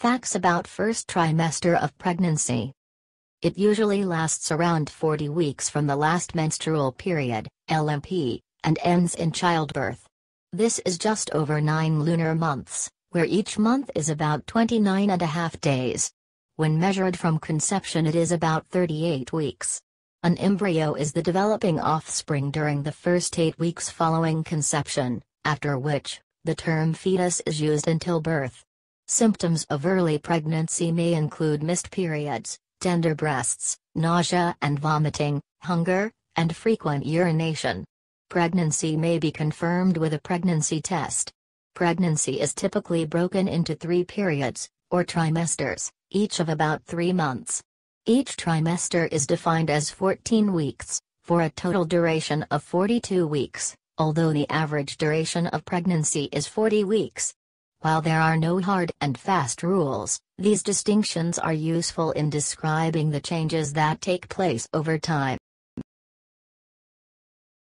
Facts about first trimester of pregnancy. It usually lasts around 40 weeks from the last menstrual period, LMP, and ends in childbirth. This is just over 9 lunar months, where each month is about 29.5 days. When measured from conception, it is about 38 weeks. An embryo is the developing offspring during the first 8 weeks following conception, after which, the term fetus is used until birth. Symptoms of early pregnancy may include missed periods, tender breasts, nausea and vomiting, hunger, and frequent urination. Pregnancy may be confirmed with a pregnancy test. Pregnancy is typically broken into 3 periods, or trimesters, each of about 3 months. Each trimester is defined as 14 weeks, for a total duration of 42 weeks, although the average duration of pregnancy is 40 weeks. While there are no hard and fast rules, these distinctions are useful in describing the changes that take place over time.